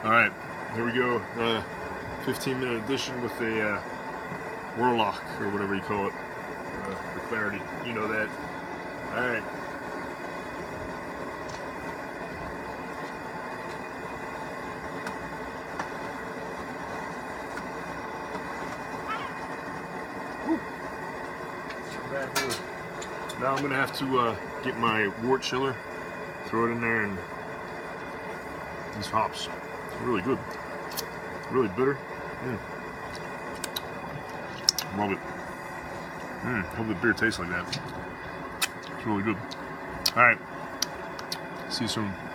All right, here we go. 15-minute edition with a Warlock, or whatever you call it, for clarity. You know that. All right. Back here. Now I'm gonna have to get my wort chiller, throw it in there, and these hops are really good, really bitter. Love it. Hope the beer tastes like that. It's really good. All right, see you soon.